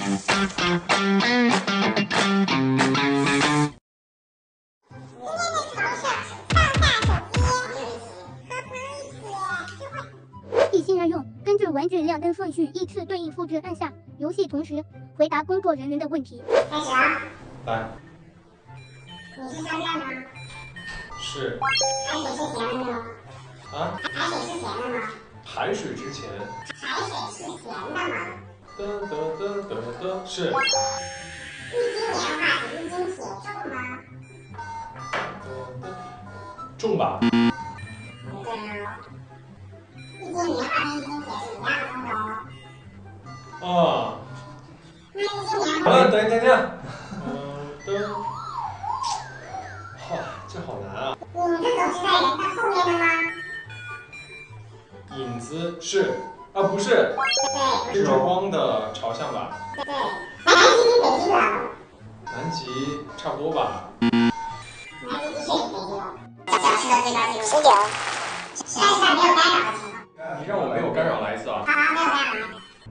一心二用，根据玩具亮灯顺序依次对应复制按下游戏，同时回答工作人员的问题。 开始啊！ 来， 你是商家吗？ 是。 海水是咸的吗？ 啊？ 海水是咸的吗？ 排水之前。 海水是咸的吗？ 是。 一斤棉花比一斤铁重吗？ 重吧？ 对啊。一斤棉花跟一斤铁是一样重的哦。 啊。 那一斤棉花。 好了，等一下。这好难啊。 影子总是在人的后面的吗？ 影子是啊，不是。 对。 是光的朝向吧？ 对。南极比北极冷。 南极差不多吧。 南极的确比北极冷。小时的最高纪录19。但是在没有干扰的情况。 你让我没有干扰来一次啊。 好，没有干扰。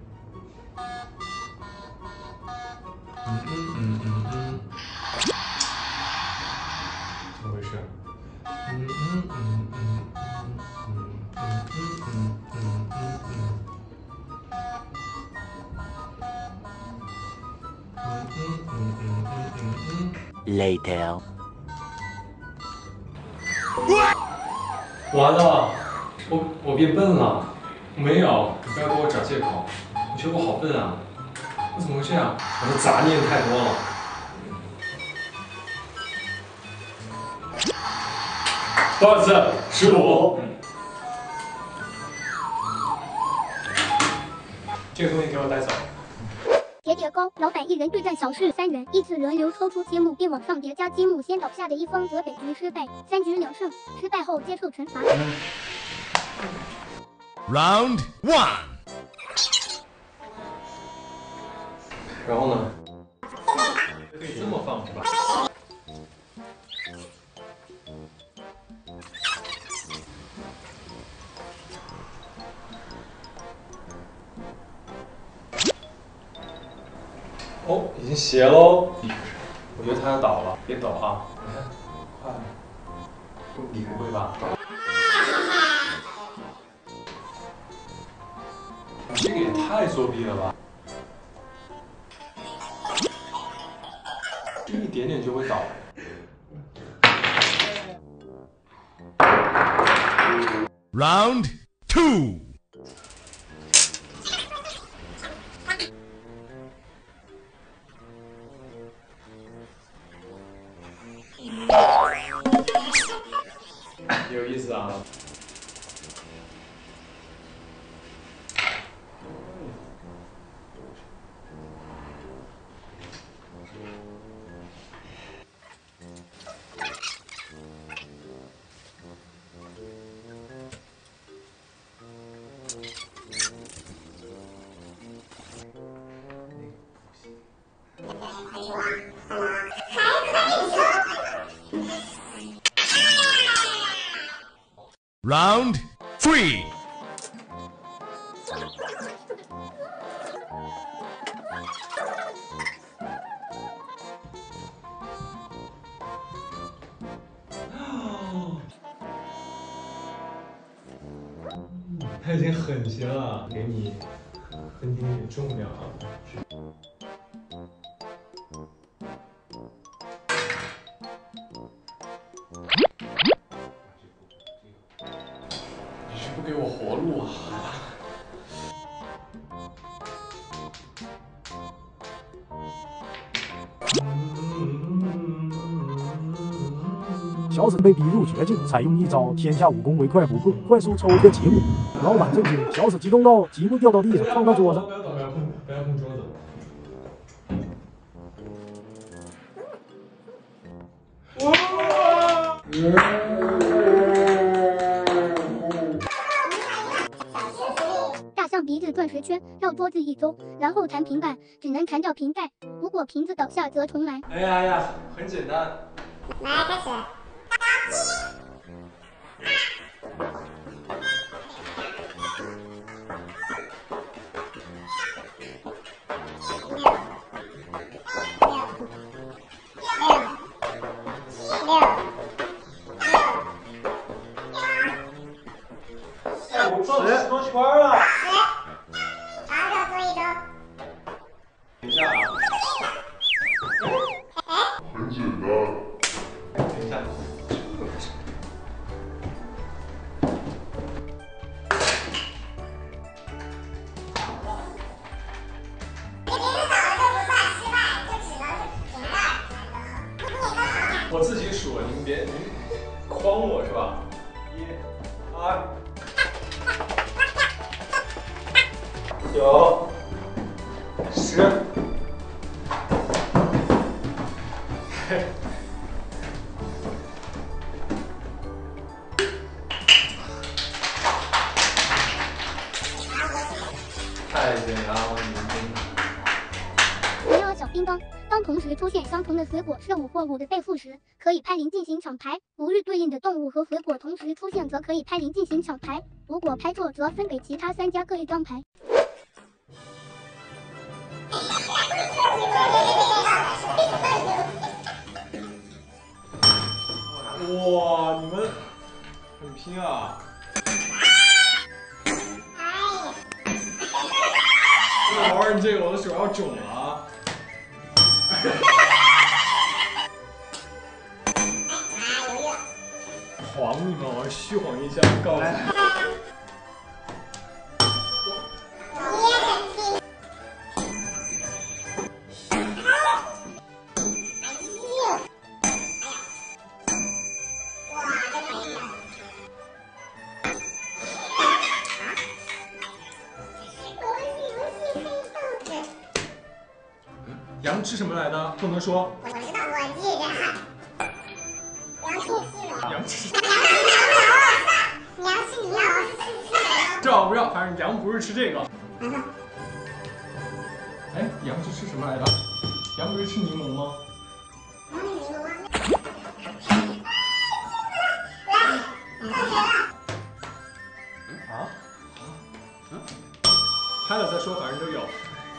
怎么回事？ Later。 完了，我变笨了。没有，你不要给我找借口。我觉得我好笨啊，我怎么会这样？我的杂念太多了。不好意思，15。这个东西给我带走。 叠叠高，老板一人对战小事3人，依次轮流抽出积木，并往上叠加积木，先倒下的一方则本局失败，3局2胜，失败后接受惩罚。 Round 1。 然后呢？可以这么放是吧？哦，已经斜喽。我觉得它要倒了，别抖啊！你看，快！你不会吧？这个也太作弊了吧！一点点就会倒。 Round 2。 有意思啊！ Round 3。 它已经很斜了，给你分点点重量啊。你是不给我活路啊！ 小沈被逼入绝境，采用一招天下武功唯快不破，快速抽一个积木。老板震惊，小沈激动到积木掉到地上，撞到桌上。 不要碰桌子。 大象鼻子转10圈，绕桌子1周，然后弹平板，只能弹掉瓶盖。如果瓶子倒下，则重来。 哎呀，很简单。 来，开始。 我自己数，您别诓我是吧？1、2、9、10。太简单了， 围绕小乒乓，当同时出现相同的水果是5或5的倍数时，可以拍0进行抢牌。如日对应的动物和水果同时出现，则可以拍0进行抢牌。如果拍错，则分给其他3家各1张牌。 哇，你们很拼啊！玩你这个，我的手要肿了啊！晃你们，我虚晃一下，告诉你。羊吃什么来的？不能说。 我知道，我记着。 羊吃。 羊吃牛。 知道不知道？反正羊不是吃这个。哎，羊是吃什么来的？羊不是吃柠檬吗？啊？开了再说，反正都有。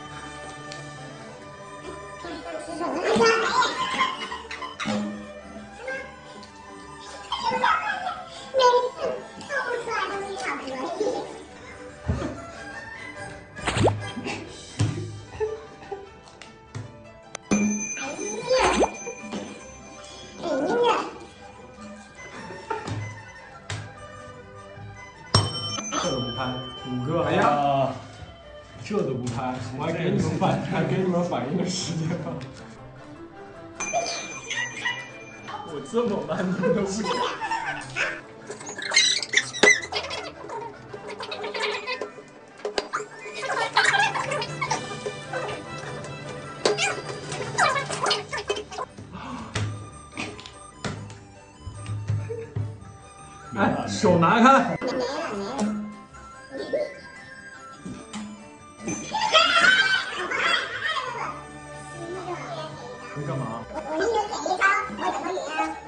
这都不拍，5个，哎呀，这都不拍，我还给你们反应的时间了。我这么慢，你们都不讲。哎，手拿开。你干嘛？ 我一人点1刀，我怎么赢啊？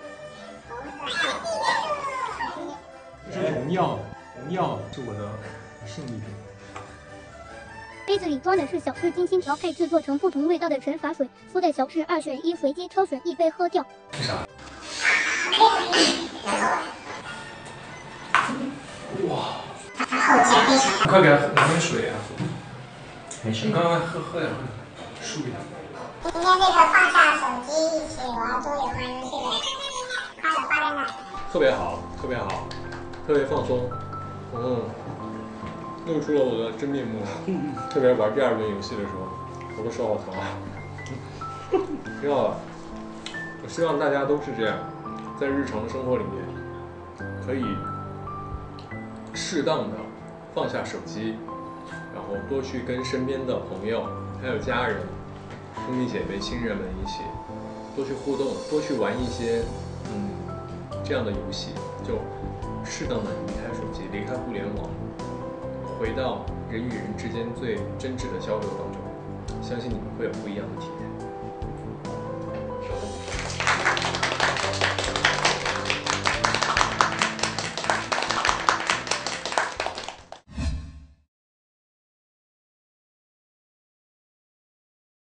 这是荣耀，荣耀是我的胜利品。 杯子里装的是小事精心调配制作成不同味道的陈法水，苏的小事2选1，随机挑选1杯喝掉。 是啥？哇！快给他拿点水啊！没事，你刚刚喝点，漱一下。 今天这个放下手机一起玩桌游玩游戏的，快乐发在那。 特别好，特别好，特别放松。露出了我的真面目。特别是玩第2轮游戏的时候，我的手好疼啊。挺好的，我希望大家都是这样，在日常生活里面可以适当的放下手机，然后多去跟身边的朋友还有家人、兄弟姐妹、亲人们一起多去互动，多去玩一些这样的游戏，就适当的离开手机，离开互联网，回到人与人之间最真挚的交流当中，相信你们会有不一样的体验。